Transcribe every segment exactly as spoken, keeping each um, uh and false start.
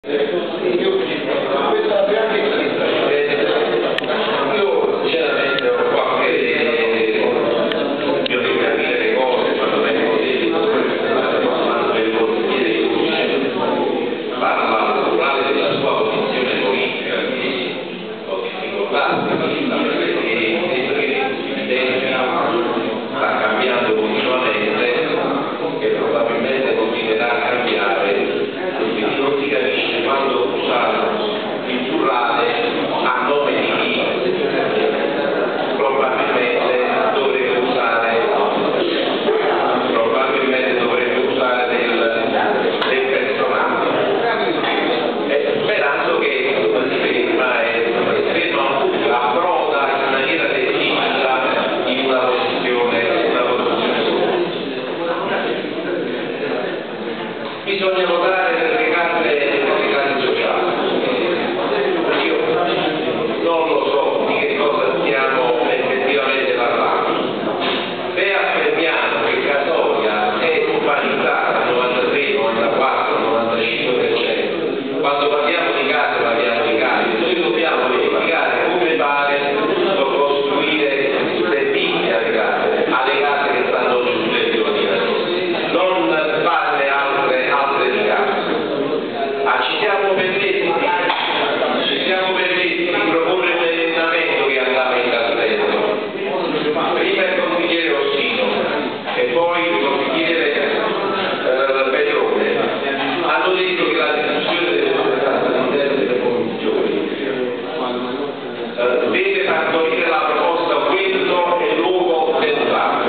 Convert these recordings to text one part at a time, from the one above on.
Bisogna votare per le case, per le case sociali. Io non lo so di che cosa stiamo effettivamente parlando. Se affermiamo che Casoria è urbanizzata al novantatré, novantaquattro, novantacinque per cento, quando parliamo di case parliamo di case, noi dobbiamo verificare come fare per costruire le picche alle case, alle case che stanno oggi sul territorio di Casoria. Non farne altre altre di case. Ah, ci siamo permessi, ci siamo permessi di proporre un emendamento che andava in tal senso. Prima il consigliere Rossino e poi il consigliere eh, Petrone hanno detto che la discussione deve essere fatta all'interno delle commissioni. Eh, deve partorire la proposta quello è il luogo dell'atto.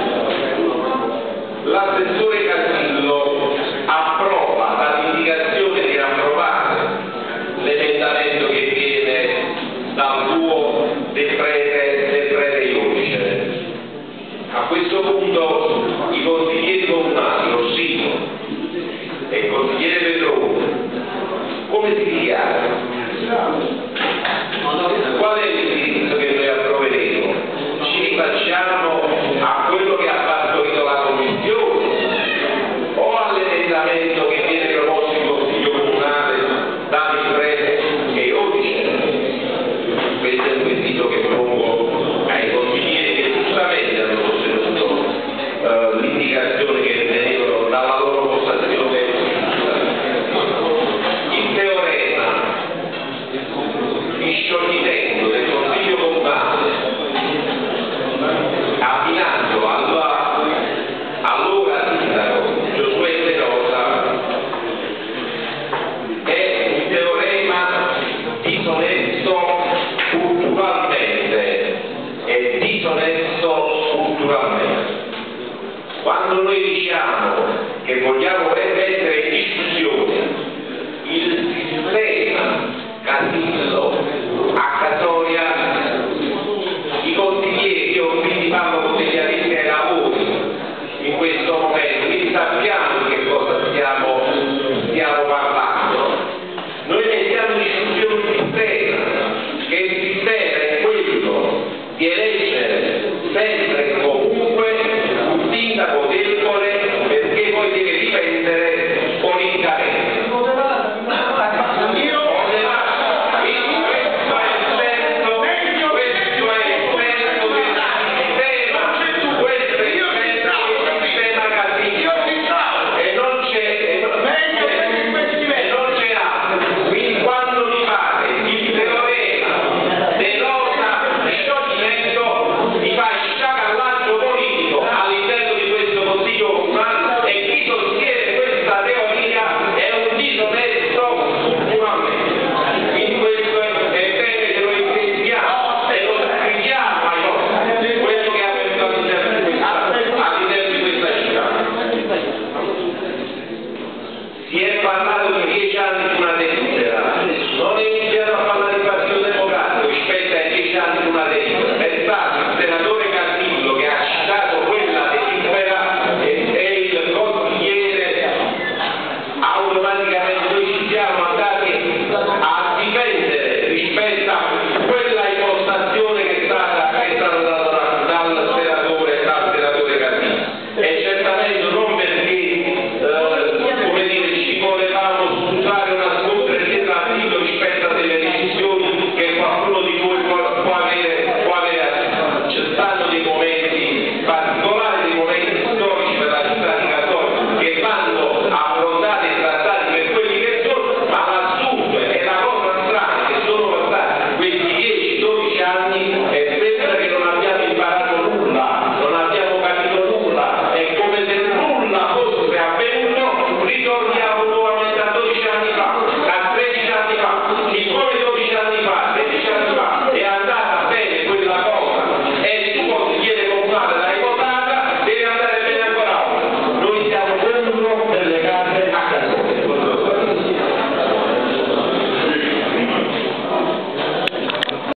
L'assessore Casillo approva dall'indicazione di approvare l'emendamento che viene dal tuo del prete, del prete Iodice. A questo punto i consiglieri comunali, Rossino e il consigliere Petrone, come si dichiarano? Qual è l'indirizzo che noi approveremo? Ci rifacciamo a quello che ha partorito la commissione o all'emendamento che viene proposto in Consiglio Comunale dal prete e Iodice? Questo è il quesito che pongo ai consiglieri che giustamente hanno sostenuto eh, l'indicazione che ritenevano dalla loro postazione. Il teorema di scioglimento del Consiglio Comunale abbinando alla, allora sindaco Giosuè Perosa è un teorema disonesto culturalmente e disonesto culturalmente. Quando noi diciamo che vogliamo